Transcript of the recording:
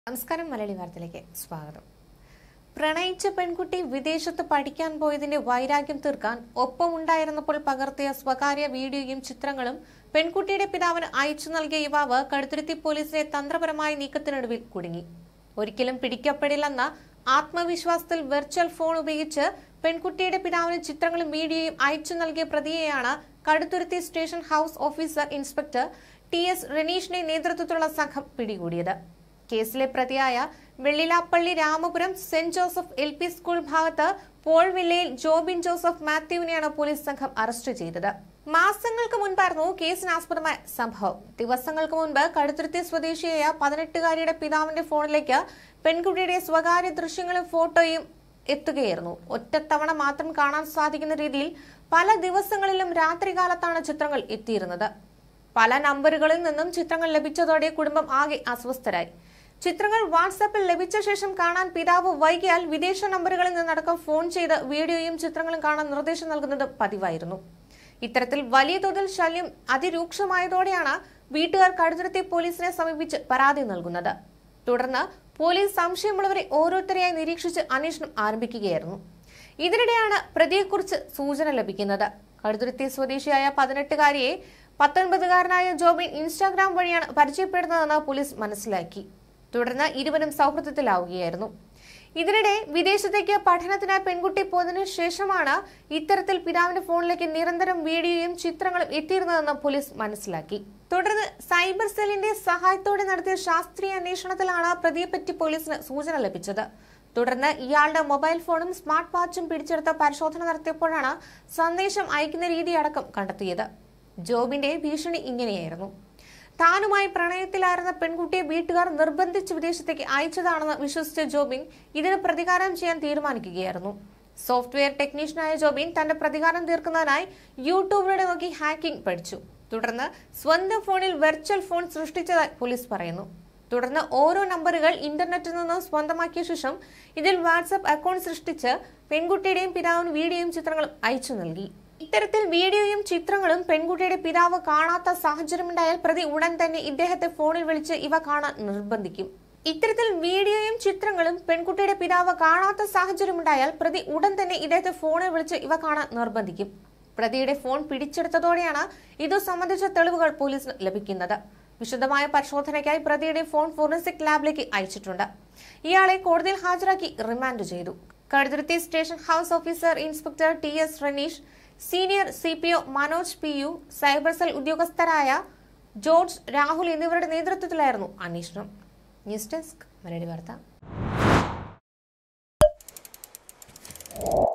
നമസ്കാരം മലയാളി വാർത്തയിലേക്ക് സ്വാഗതം. പ്രണയിച്ച പെൺകുട്ടി വിദേശത്ത് പഠിക്കാൻ പോയതിന്റെ വൈരാഗ്യം തീർക്കാൻ ഒപ്പമുണ്ടായിരുന്നപ്പോൾ പകർത്തിയ സ്വകാര്യ വീഡിയോയും ചിത്രങ്ങളും പെൺകുട്ടിയുടെ പിതാവിന് അയച്ചു നൽകിയ യുവാവ് കടുത്തുരുത്തി പോലീസിലെ തന്ത്രപരമായ നീക്കത്തിനൊടുവിൽ കുടുങ്ങി. ഒരിക്കലും പിടിക്കപ്പെടില്ലെന്ന ആത്മവിശ്വാസത്തിൽ വെർച്വൽ ഫോൺ ഉപയോഗിച്ച് പെൺകുട്ടിയുടെ പിതാവിന് ചിത്രങ്ങളും വീഡിയോയും അയച്ചു നൽകിയ പ്രതിയെയാണ് Kaduthuruthy station house officer inspector TS. റനീഷിന്റെ നേതൃത്വത്തിലുള്ള സംഘം പിടികൂടിയത്. കേസിലെ പ്രതിയായ Vellilappally Ramapuram saint Joseph LP. School ഭാഗത്ത് പോൾ വില്ലയിൽ ജോബിൻ ജോസഫ് മാത്യുവിനെയാണ് പോലീസ് സംഘം അറസ്റ്റ് ചെയ്തത്. മാസങ്ങൾക്ക് മുൻപായിരുന്നു കേസിനാസ്പദമായ സംഭവം. ദിവസങ്ങൾക്ക് മുൻപ് കടുത്തുരുത്തി സ്വദേശിയായ 18-കാരിയുടെ പിതാവിന്റെ ഫോണിലേക്ക് പെൺകുട്ടിയുടെ സ്വകാര്യ ദൃശ്യങ്ങളും ഫോട്ടോയും എത്തുകയായിരുന്നു. ഒറ്റത്തവണ മാത്രം കാണാൻ സാധിക്കുന്ന രീതിയിൽ പല ദിവസങ്ങളിലും രാത്രികാലത്താണ് ചിത്രങ്ങൾ എത്തിയിരുന്നത്. പല നമ്പറുകളിൽ നിന്നും ചിത്രങ്ങൾ ലഭിച്ചതോടെ കുടുംബം ആകെ അസ്വസ്ഥരായി. ചിത്രങ്ങൾ വാട്സാപ്പിൽ ലഭിച്ച ശേഷം കാണാൻ പിതാവ് വൈകിയാൽ വിദേശ നമ്പറുകളിൽ നിന്നടക്കം ഫോൺ ചെയ്ത് വീഡിയോയും ചിത്രങ്ങളും കാണാൻ നിർദ്ദേശം നൽകുന്നത് പതിവായിരുന്നു. ഇത്തരത്തിൽ വലിയ തോതിൽ ശല്യം അതിരൂക്ഷമായതോടെയാണ് വീട്ടുകാർ കടുത്തുരുത്തി പോലീസിനെ സമീപിച്ച് പരാതി നൽകുന്നത്. തുടർന്ന് പോലീസ് സംശയമുള്ളവരെ ഓരോരുത്തരെയായി നിരീക്ഷിച്ച് അന്വേഷണം ആരംഭിക്കുകയായിരുന്നു. ഇതിനിടെയാണ് പ്രതിയെക്കുറിച്ച് സൂചന ലഭിക്കുന്നത്. കടുത്തുരുത്തി സ്വദേശിയായ 18-കാരിയെ 19-കാരനായ ജോബിൻ ഇൻസ്റ്റാഗ്രാം വഴിയാണ് പരിചയപ്പെടുന്നതെന്ന് പോലീസ് മനസ്സിലാക്കി. തുടർന്ന് ഇരുവരും സൗഹൃദത്തിലാവുകയായിരുന്നു. ഇതിനിടെ വിദേശത്തേക്ക് പഠനത്തിനായി പെൺകുട്ടി പോയതിനു ശേഷമാണ് ഇത്തരത്തിൽ പിതാവിന്റെ ഫോണിലേക്ക് നിരന്തരം വീഡിയോയും ചിത്രങ്ങളും എത്തിയിരുന്നതെന്ന് പോലീസ് മനസ്സിലാക്കി. തുടർന്ന് സൈബർ സെല്ലിന്റെ സഹായത്തോടെ നടത്തിയ ശാസ്ത്രീയ അന്വേഷണത്തിലാണ് പ്രതിയെപ്പറ്റി പോലീസിന് സൂചന ലഭിച്ചത്. തുടർന്ന് ഇയാളുടെ മൊബൈൽ ഫോണും സ്മാർട്ട് വാച്ചും പിടിച്ചെടുത്ത് പരിശോധന നടത്തിയപ്പോഴാണ് സന്ദേശം അയക്കുന്ന രീതി അടക്കം കണ്ടെത്തിയത്. ജോബിന്റെ ഭീഷണി ഇങ്ങനെയായിരുന്നു: താനുമായി പ്രണയത്തിലായിരുന്ന പെൺകുട്ടിയെ വീട്ടുകാർ നിർബന്ധിച്ച് വിദേശത്തേക്ക് അയച്ചതാണെന്ന് വിശ്വസിച്ച ജോബിൻ ഇതിന് പ്രതികാരം ചെയ്യാൻ തീരുമാനിക്കുകയായിരുന്നു. സോഫ്റ്റ്വെയർ ടെക്നീഷ്യനായ ജോബിൻ തന്റെ പ്രതികാരം തീർക്കുന്നതിനായി യൂട്യൂബിലൂടെ നോക്കി ഹാക്കിംഗ് പഠിച്ചു. തുടർന്ന് സ്വന്തം ഫോണിൽ വെർച്വൽ ഫോൺ സൃഷ്ടിച്ചതായി പോലീസ് പറയുന്നു. തുടർന്ന് ഓരോ നമ്പറുകൾ ഇന്റർനെറ്റിൽ നിന്ന് സ്വന്തമാക്കിയ ശേഷം ഇതിൽ വാട്സാപ്പ് അക്കൗണ്ട് സൃഷ്ടിച്ച് പെൺകുട്ടിയുടെയും പിതാവിന് വീഡിയോയും ചിത്രങ്ങളും അയച്ചു നൽകി. ഇത്തരത്തിൽ വീഡിയോയും ചിത്രങ്ങളും പെൺകുട്ടിയുടെ പിതാവ് കാണാത്ത സാഹചര്യമുണ്ടായാൽ പ്രതി ഉടൻ തന്നെ ഇദ്ദേഹത്തെ ഫോണിൽ വിളിച്ച് ഇവ കാണാൻ നിർബന്ധിക്കും. ഇത്തരത്തിൽ വീഡിയോയും ചിത്രങ്ങളും പെൺകുട്ടിയുടെ പിതാവ് കാണാത്ത സാഹചര്യമുണ്ടായാൽ പ്രതി ഉടൻ തന്നെ ഇദ്ദേഹത്തെ ഫോണിൽ വിളിച്ച് ഇവ കാണാൻ നിർബന്ധിക്കും. പ്രതിയുടെ ഫോൺ പിടിച്ചെടുത്തതോടെയാണ് ഇതു സംബന്ധിച്ച തെളിവുകൾ പോലീസിന് ലഭിക്കുന്നത്. വിശദമായ പരിശോധനയ്ക്കായി പ്രതിയുടെ ഫോൺ ഫോറൻസിക് ലാബിലേക്ക് അയച്ചിട്ടുണ്ട്. ഇയാളെ കോടതിയിൽ ഹാജരാക്കി റിമാൻഡ് ചെയ്തു. Kaduthuruthy station house officer inspector TS. Ranish, senior CPO Manoj PU, cyber cell ഉദ്യോഗസ്ഥരായ ജോർജ്, രാഹുൽ എന്നിവരുടെ നേതൃത്വത്തിലായിരുന്നു അന്വേഷണം. ന്യൂസ് ഡെസ്ക് മലയാളി വാർത്ത.